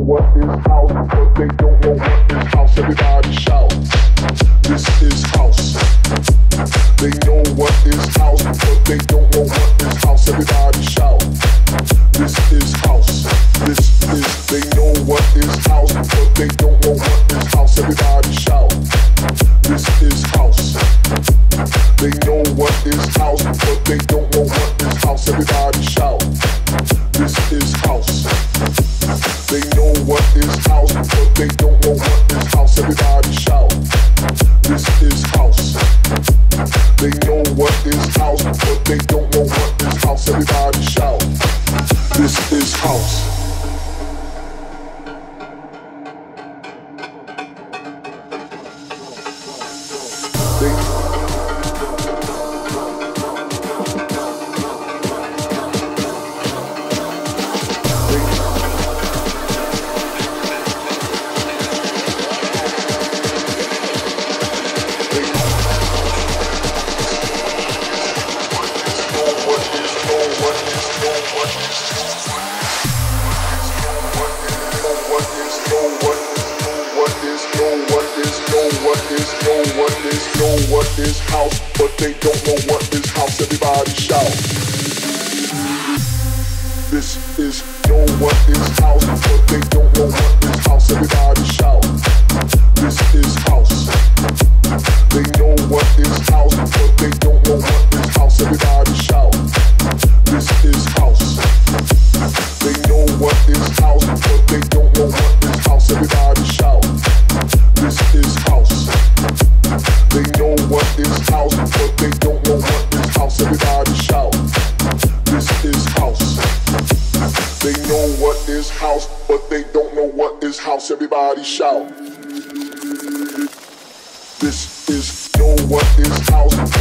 what is house, but they don't know what is house. Everybody shout. This is house. They know what is house, but they don't know what is house. Everybody shout. This is house. This is. They know what is house, but they don't know what is house. Everybody shout. This is house. They know what is house, but they don't know what is house. Everybody shout. This is house. They know what is house, but they don't know what is house. Everybody shout. This is house. They know what is house, but they don't know what is house. Everybody shout. This is house. What is house, but they don't know what is house. Everybody shout. This is know what is house, but they don't know what is house. Everybody shout. This is house. They know what is house, but they don't know what is house. Everybody shout. This is house. They know what is house, but they don't know what is house. Everybody shout. This is house. They know what is house, but they don't know what is house. Everybody shout. This is house. They know what is house, but they don't know what is house. Everybody shout. This is know what is house.